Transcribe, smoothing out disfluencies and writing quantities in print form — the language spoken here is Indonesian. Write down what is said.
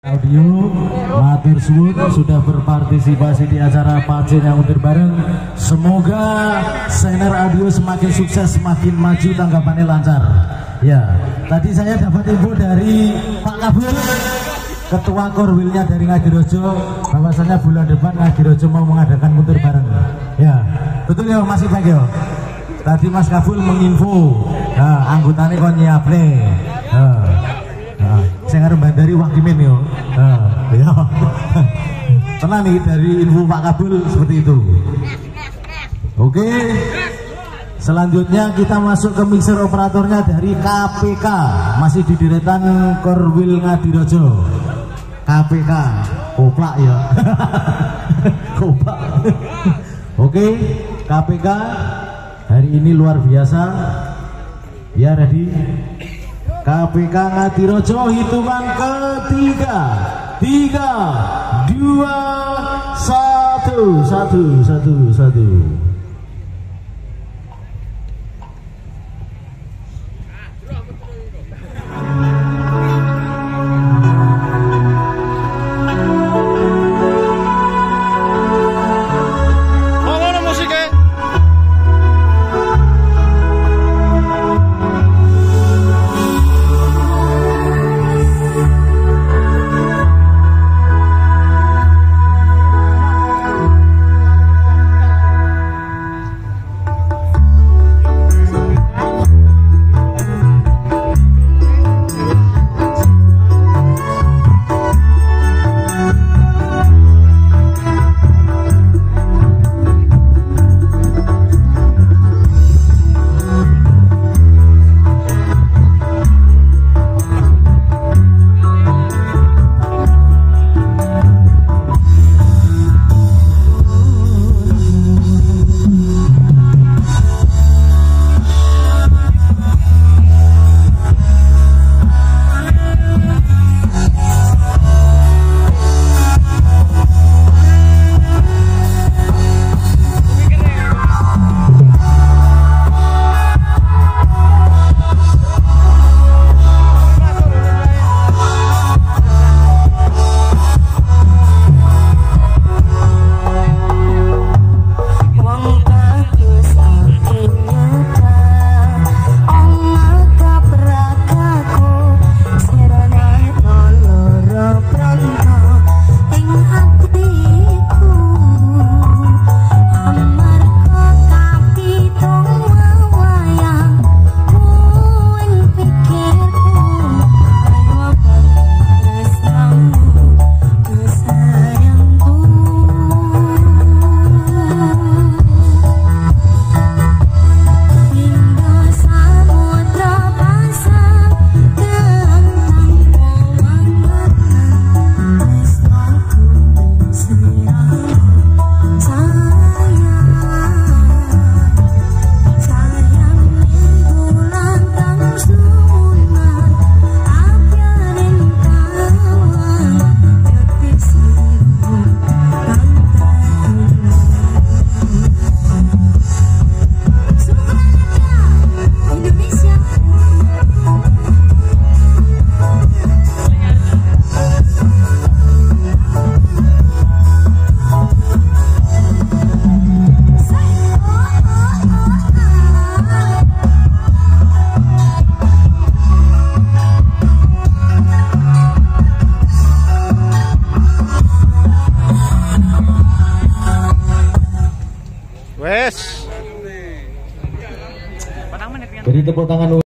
Audio matur suwun sudah berpartisipasi di acara Pacen yang utir bareng. Semoga Sener Audio semakin sukses, semakin maju, tanggapannya lancar. Ya, tadi saya dapat info dari Pak Kabul, Ketua Korwilnya dari Ngadirojo, bahwasanya bulan depan Ngadirojo mau mengadakan mutir bareng. Ya, betul ya Mas Ibak ya. Tadi Mas Kabul menginfo, nah, anggotanya kon nyiapne. Saya ngarep dari Wakimin yo. Ya. Tenang nih dari info Pak Kabul seperti itu. Oke. Selanjutnya kita masuk ke mixer operatornya dari KPK, masih di deretan Korwil Ngadirojo. KPK, koplak ya. Koplak. Oke, KPK hari ini luar biasa. Ya, ready? KPK Ngadirojo, hitungan ketiga, 3, 2, 1. Wes. Beri tepuk tangan.